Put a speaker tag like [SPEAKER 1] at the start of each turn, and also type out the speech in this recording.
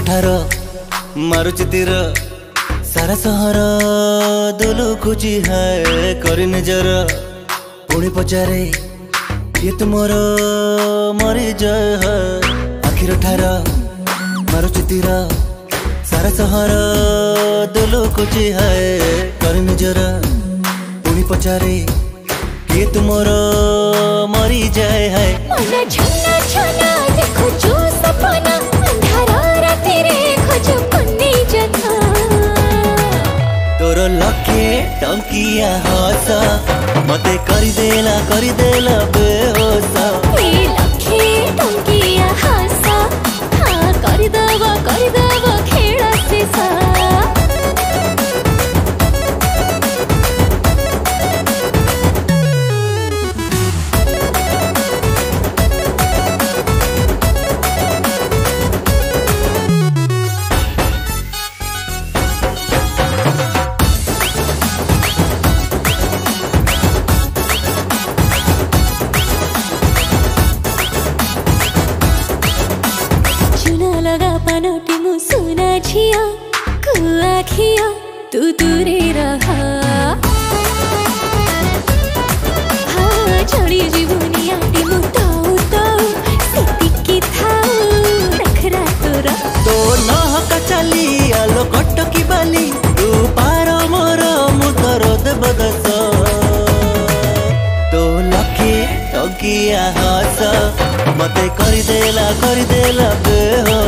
[SPEAKER 1] ठार मारुची तीर सारा सहर दुलु खुची है करी निजर पुणी पचारे ये तुमर मरी जय है आखिर ठार मारुची तीर सारा सहर दुलु खुची है करी निजर पुणी पचारे ये तुमर मरी जय है
[SPEAKER 2] छना छना देखो जो सपना अंधारा राती रे खोजो पन्नी जना
[SPEAKER 1] तोर लखे टंकिया हस मते करी देला बेहोस
[SPEAKER 2] लखे टंकिया हस हाँ कर दब खेल शेषा लगा पनोटी मुसुना झिया कुआ खिया तू दूरे रहा हाँ चढ़ी जीवनी आटी मुताऊ ताऊ सिटी थाऊ रखरा तोरा
[SPEAKER 1] तो नहका चली आलो कटकी बाली तू पार मोर मुतर देव दस तो लखे टंकिया हस मते करी देला बेहोस